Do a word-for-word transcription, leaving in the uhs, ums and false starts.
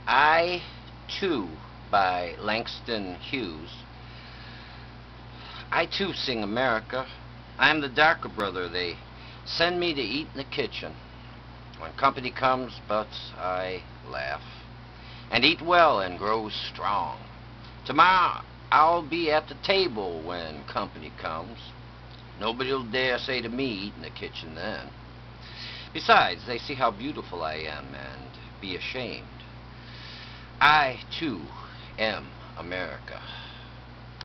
I, Too by Langston Hughes. I too sing America. I am the darker brother they send me to eat in the kitchen. When company comes, but I laugh and eat well and grow strong. Tomorrow I'll be at the table when company comes. Nobody'll dare say to me, eat in the kitchen then. Besides, they see how beautiful I am and be ashamed. I, too, am America.